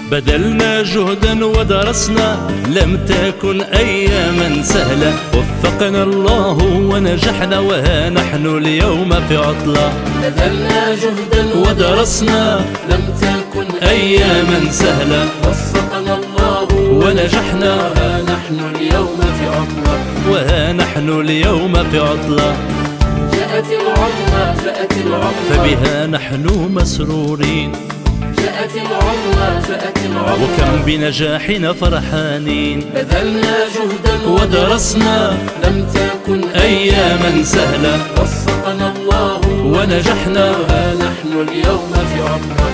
بذلنا جهدا ودرسنا لم تكن أياما سهلة، وفقنا الله ونجحنا وها نحن اليوم في عطلة. بذلنا جهدا ودرسنا لم تكن أياما سهلة، وفقنا الله ونجحنا وها نحن اليوم في عطلة. وها نحن اليوم في عطلة. جاءت العطلة جاءت العطلة فبها نحن مسرورين. جاءت العطلة جاءت العطلة وكم بنجاحنا فرحانين. بذلنا جهدا ودرسنا لم تكن أياما سهلة، وفقنا الله ونجحنا وها نحن اليوم في عطلة.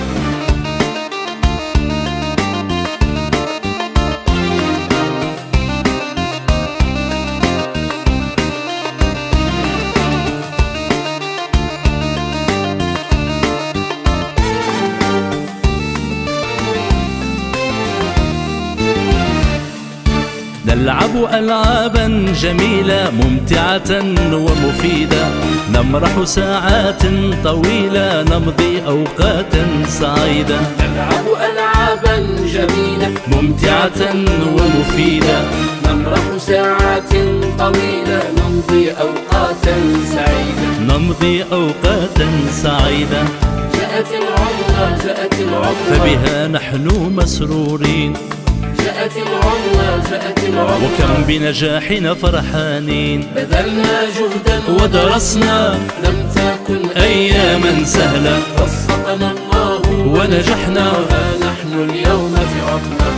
نلعب ألعابا جميلة ممتعة ومفيدة، نمرح ساعات طويلة نمضي أوقاتا سعيدة. نلعب ألعابا جميلة ممتعة ومفيدة، نمرح ساعات طويلة نمضي أوقاتا سعيدة. نمضي أوقاتا سعيدة. جاءت العطلة جاءت العطلة فبها نحن مسرورين. جاءت العطلة جاءت العطلة وكم بنجاحنا فرحانين. بذلنا جهدا ودرسنا لم تكن أياما سهلة، وفقنا الله ونجحنا وها نحن اليوم في عطلة.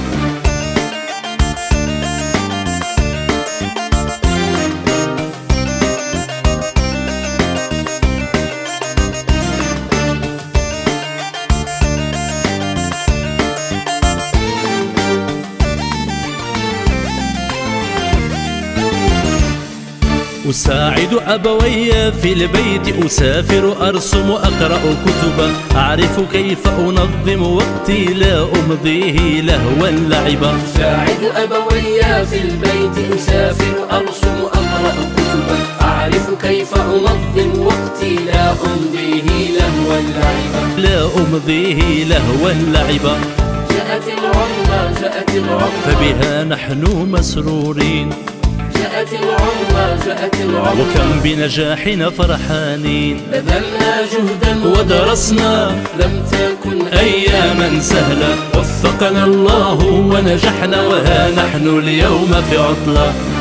أساعد أبوي في البيت، أسافر أرسم أقرأ كتبا، أعرف كيف أنظم وقتي لا أمضيه لهوا لعبا. أساعد أبوي في البيت، أسافر أرسم أقرأ كتبا، أعرف كيف أنظم وقتي لا أمضيه لهوا لعبا. لا أمضيه لهوا لعبا. جاءت العطلة جاءت العطلة فبها نحن مسرورين. جاءت العطلة جاءت العطلة وكم بنجاحنا فرحانين. بذلنا جهدا ودرسنا لم تكن أياما سهلة، وفقنا الله ونجحنا وها نحن اليوم في عطلة.